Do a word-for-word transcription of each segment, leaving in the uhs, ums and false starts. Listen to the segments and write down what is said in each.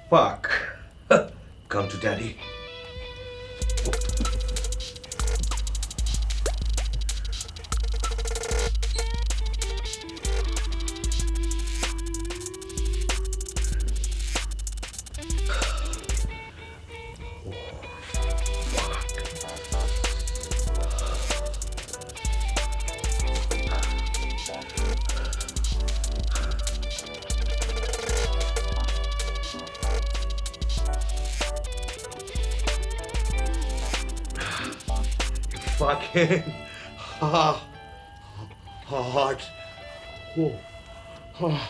Fuck. Come to daddy. Fucking hot. Hot. Oh. Oh.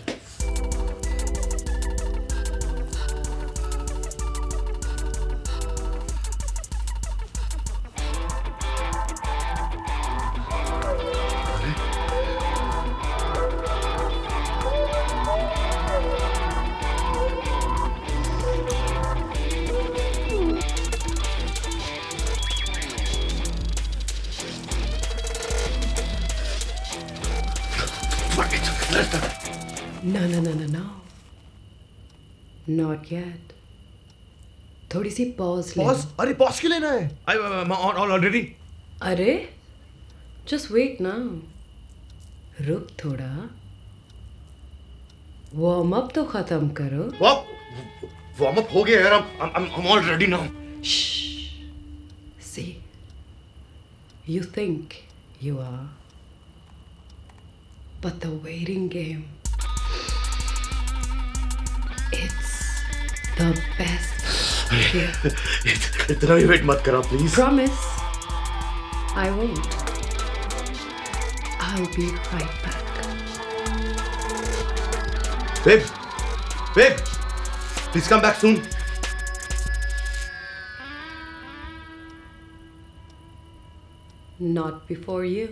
No, no, no, no, no. Not yet. थोड़ी सी pause ले. Pause? अरे pause क्यों लेना है? I I'm on already. अरे, just wait now. रुक थोड़ा. Warm up तो खत्म करो. What? Warm up हो गया यार. I'm I'm I'm all ready now. Shh. See, you think you are, but the waiting game. It's the best. इतना भी वेट मत करा please. Promise, I won't. I'll be right back. Babe, babe, please come back soon. Not before you.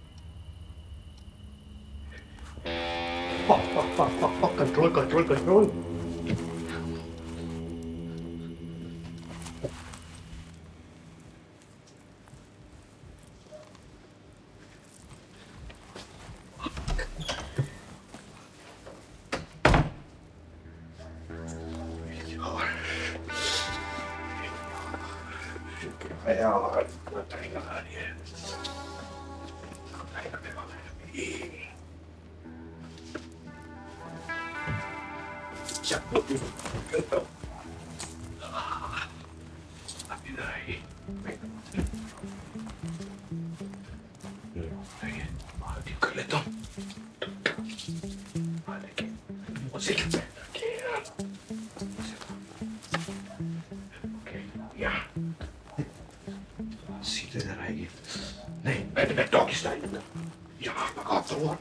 Fuck, fuck, fuck, fuck, fuck. Control, control, control. यार इतना time लगा रही है अभी इधर आई बाहर ठीक कर लेता हूँ उसे सीधे इधर आएगी नहीं बैठ बैठ डॉगी स्टाइल यहाँ पकाता हूँ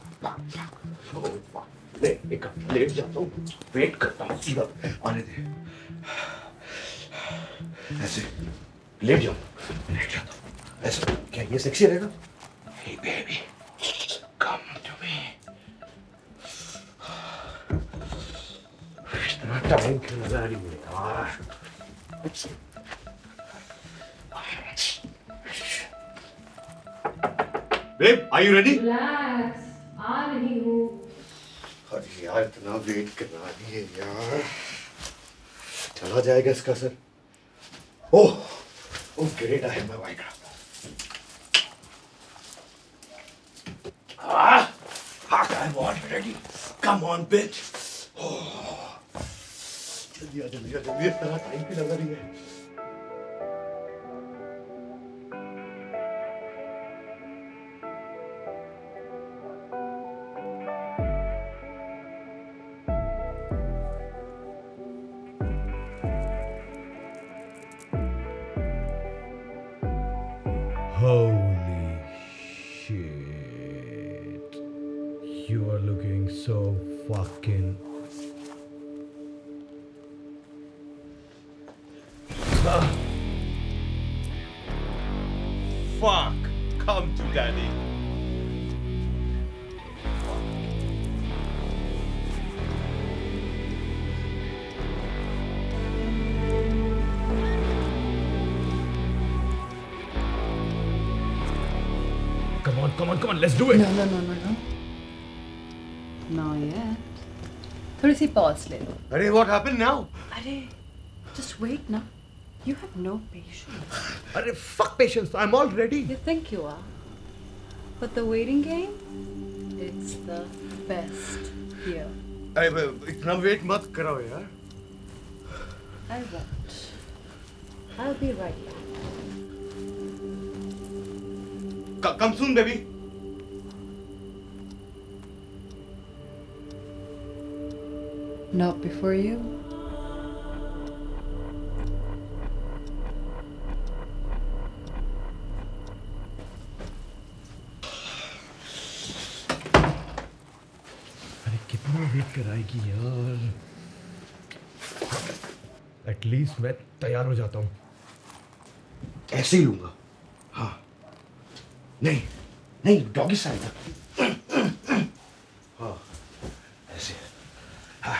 नहीं एक लेट जाता हूँ वेट करता हूँ सीधा आने दे ऐसे लेट जाऊँ लेट जाता हूँ ऐसा क्या ये सेक्सी रहेगा हे बेबी कम टू मी इतना टाइम क्यों लगा रही है यार Babe, are you ready? Relax, आ रही हूँ. अरे यार इतना वेट करना नहीं है यार चला जाएगा इसका sir oh oh great I have my Viagra ah fuck I'm already come on bitch oh जल्दी आ जल्दी आ जल्दी इतना टाइम क्यों लगा रही है Holy shit. You are looking so fucking... Ah. Fuck. Come to daddy. Come on, come on, come on, let's do it. No, no, no, no, no. Not yet. थोड़ी सी pause ले लो. अरे what happened now? अरे just wait ना. You have no patience. अरे fuck patience. I'm all ready. You think you are, but the waiting game, it's the best here. अरे इतना wait मत कराओ यार. I won't. I'll be right back. C- come soon, baby. Not before you. अरे कितना wait कराएगी यार. At least मैं तैयार हो जाता हूँ. ऐसे ही लूंगा. हाँ. नहीं नहीं डॉगी साइड. हाँ ऐसे. हाँ.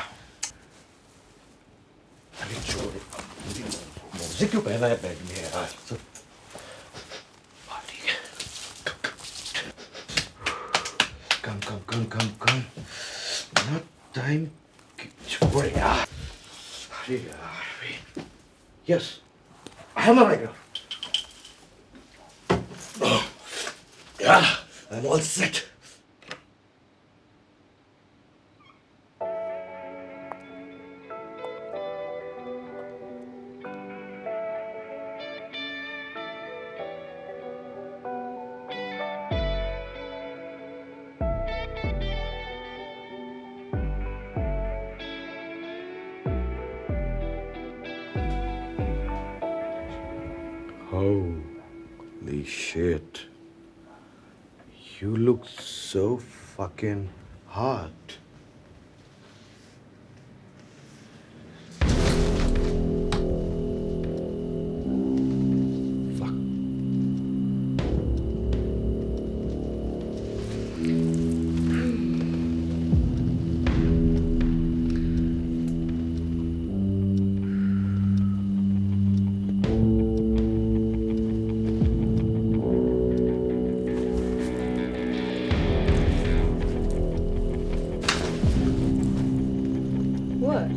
अरे छोड़. मुझे क्यों पहना है बैग में यार. हाँ ठीक है. कम कम कम कम कम. ना टाइम. छोड़ यार. अरे यार. Yes, I am a writer. Yeah, I'm all set. Holy shit. You look so fucking hot. Fuck. What?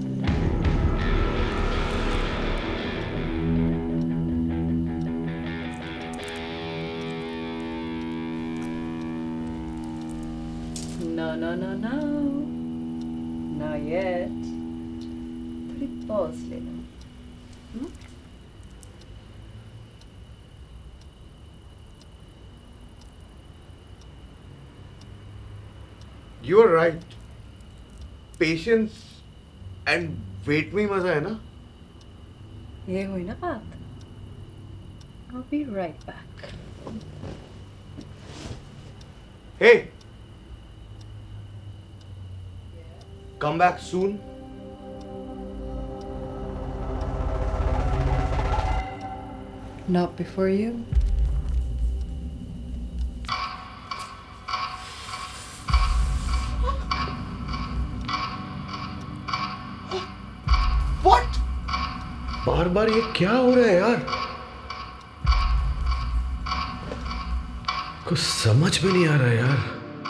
No, no, no, no. Not yet. थोड़ी pause ले लो. Hmm? You are right. Patience and wait में ही मजा है ना. ये हुई ना बात. I'll be right back. Hey. Come back soon. Not before you. What? बार बार ये क्या हो रहा है यार. कुछ समझ में नहीं आ रहा है यार.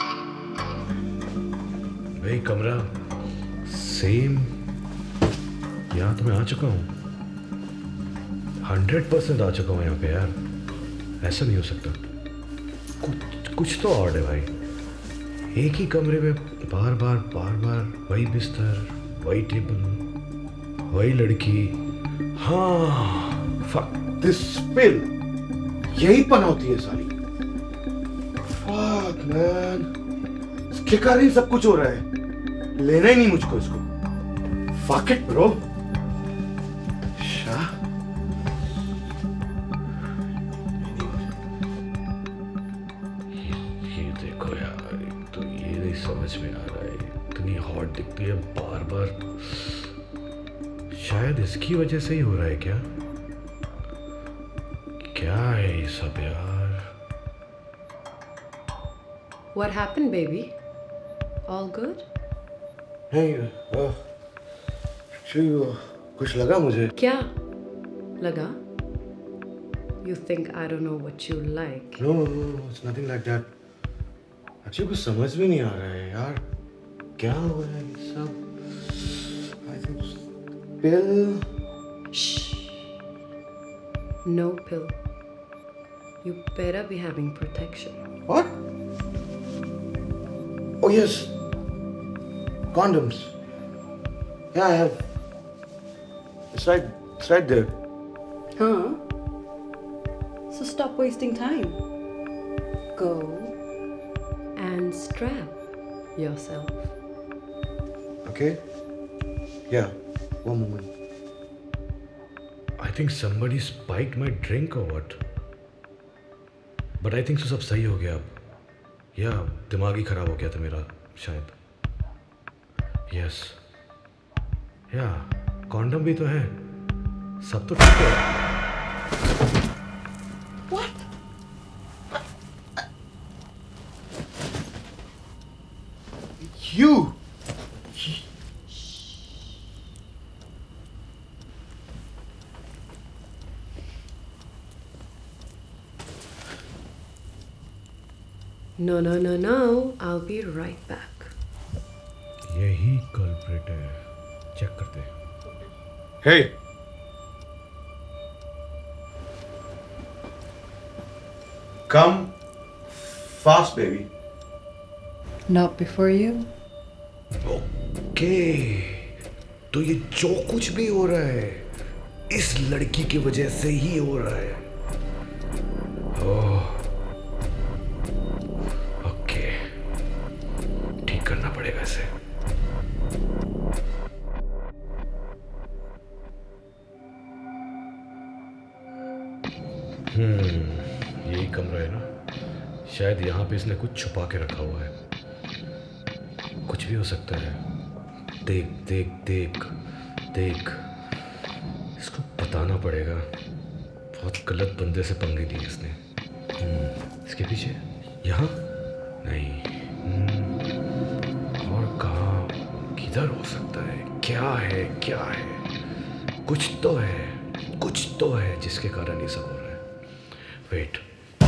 भाई कमरा सेम. यहाँ तो मैं आ चुका हूँ. हंड्रेड परसेंट आ चुका हूँ यहाँ पे यार. ऐसा नहीं हो सकता. कुछ कुछ तो ऑड है भाई. एक ही कमरे में बार बार बार बार वही बिस्तर, वही टेबल, वही लड़की. हाँ. Fuck this pill. यही पनौती है साली. Fuck man. इसके कारण ही सब कुछ हो रहा है. लेना ही नहीं मुझको इसको. Fuck it bro. शाह. ये देखो यार. एक तो ये नहीं समझ में आ रहा है. इतनी हॉट दिखती है बार बार. शायद इसकी वजह से ही हो रहा है क्या. क्या है ये सब यार. What happened, baby? All good? नहीं. actually कुछ लगा मुझे. क्या लगा? You think I don't know what you like? No, no, no, no, it's nothing like that. actually कुछ समझ में नहीं आ रहा है यार. क्या हो रहा है ये सब. pill? Shh. No pill. You better be having protection. What? Oh yes. Condoms. Yeah, I have. It's right, it's right there. Huh? So stop wasting time. Go And strap yourself. Okay? Yeah, one moment. I think somebody spiked my drink or what? But I think so सब सही हो गया अब. Yeah, दिमाग ही खराब हो गया था मेरा शायद. Yes. Yeah, कॉन्डम भी तो है. सब तो ठीक है. What? You. No, no, no, no. I'll be right back. यही कल्प्रिट है. चेक करते हैं. Hey. Come fast, baby. not before you. Okay. तो ये जो कुछ भी हो रहा है इस लड़की की वजह से ही हो रहा है. ओह. ओके. ठीक करना पड़ेगा इसे. हम्म. यही कमरा है ना. शायद यहाँ पे इसने कुछ छुपा के रखा हुआ है. कुछ भी हो सकता है. देख देख देख देख. इसको बताना पड़ेगा. बहुत गलत बंदे से पंगे लिए इसने. हम्म, इसके पीछे यहाँ नहीं. हम्म, और कहाँ किधर हो सकता है. क्या है क्या है. कुछ तो है. कुछ तो है जिसके कारण ये सब हो रहा है. Wait.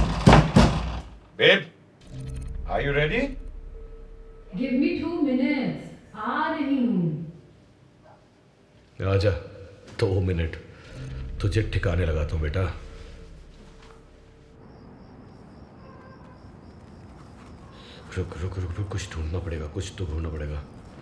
Babe, are you ready? Give me two minutes. आ रही हूँ. आजा. दो मिनट तुझे ठिकाने लगाता हूँ बेटा. रुक रुक रुक रुक. कुछ ढूंढना पड़ेगा. कुछ तो ढूंढना पड़ेगा.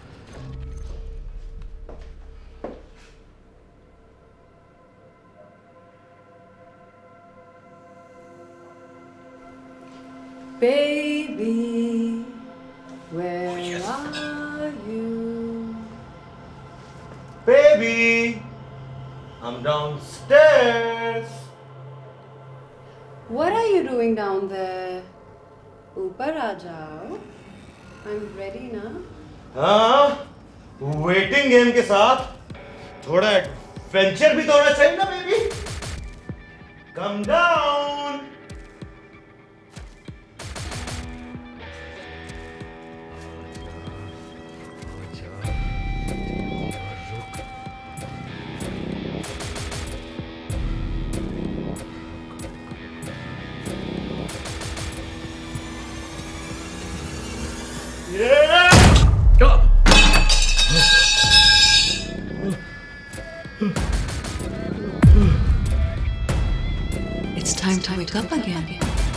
Baby, where are you? Baby, I'm downstairs. What are you doing down there? Upar aa jao. I'm ready na. हाँ, वेटिंग गेम के साथ थोड़ा एडवेंचर भी तो होना चाहिए ना baby. Calm down. It's time to wake up again.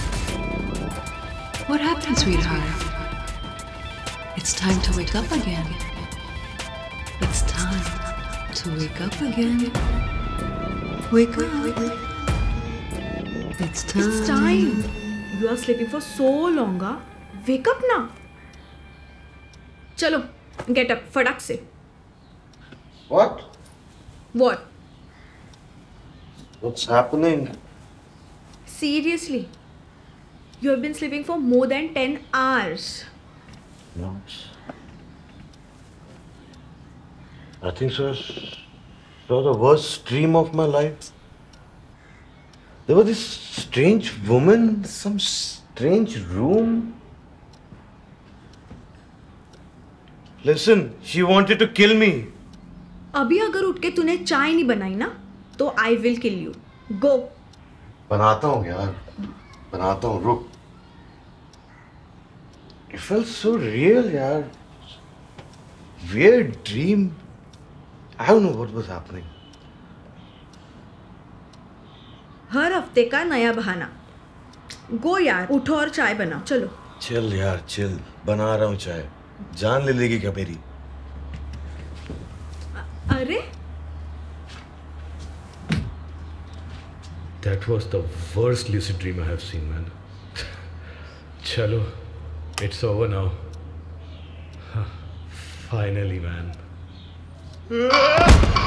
What happened, sweetheart? It's time to wake up again. It's time to wake up again. Wake up. It's time. It's time. You are sleeping for so long, huh? Wake up now. चलो, get up, फटाक से. What? What? What's happening? Seriously? You have been sleeping for more than ten hours. No. I think so. So the worst dream of my life. There was this strange woman, some strange room. Listen, she wanted to kill me. अभी अगर उठ के तूने चाय नहीं बनाई ना, तो I will kill you. Go. बनाता हूँ यार, बनाता हूँ. रुक. It felt so real यार. Weird dream. I don't know what was happening. हर हफ्ते का नया बहाना. गो यार, उठो और चाय बनाओ. चलो. चिल यार चिल, बना रहा हूँ चाय. जान ले लेगी क्या मेरी? अरे That was the worst lucid dream I have seen, man. Chalo, it's over now. Finally, man.